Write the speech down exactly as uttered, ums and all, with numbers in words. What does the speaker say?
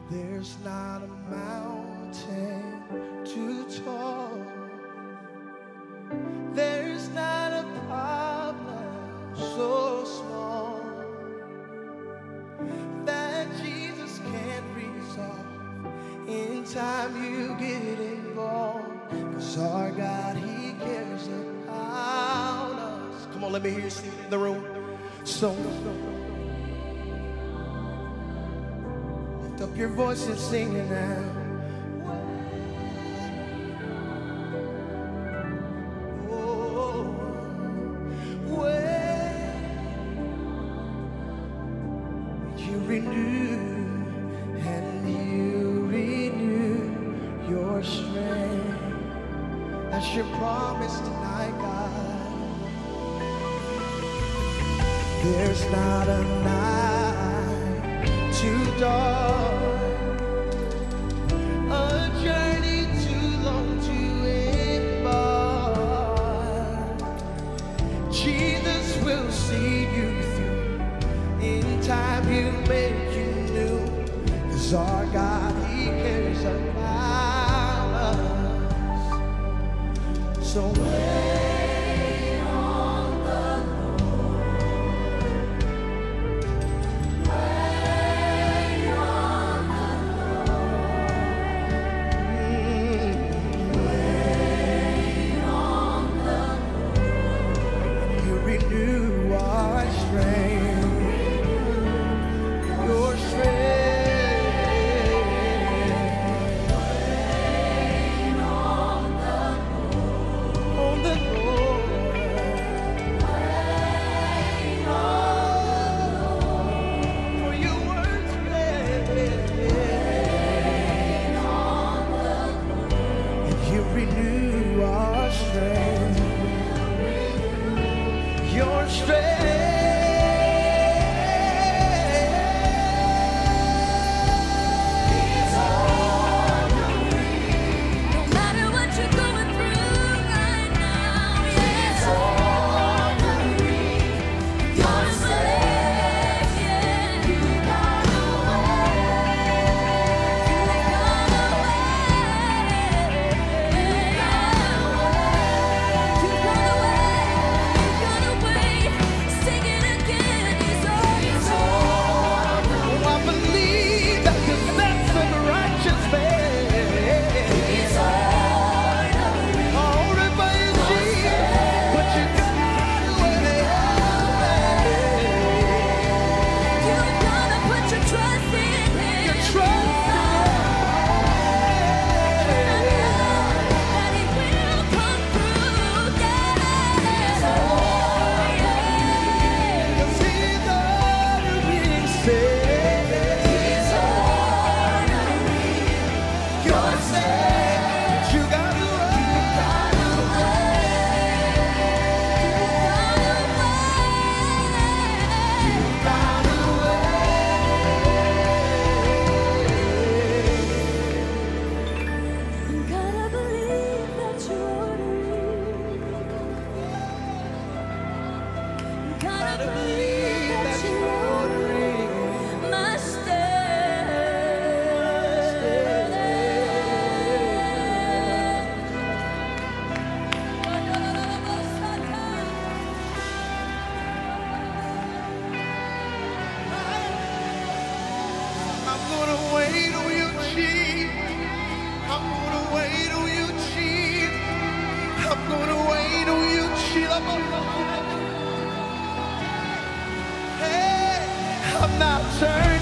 There's not a mountain too tall. There's not a problem so small that Jesus can't resolve. In time you get involved, 'cause our God, He cares about us. Come on, let me hear you sing in the room. So lift up your voice and sing it now. Renew and you renew your strength. That's your promise tonight, God. There's not a night too dark, a journey too long to embark. Jesus will see you through. In time you make you new, 'cause our God, He cares about us. So wait on the Lord. Wait on the Lord. Wait on the Lord. You renew our strength. Your strength. Wait on the Lord. On the Lord. Wait on the Lord. For your words wait on the Lord. And you renew our strength. Your strength. Hey, I'm not turning.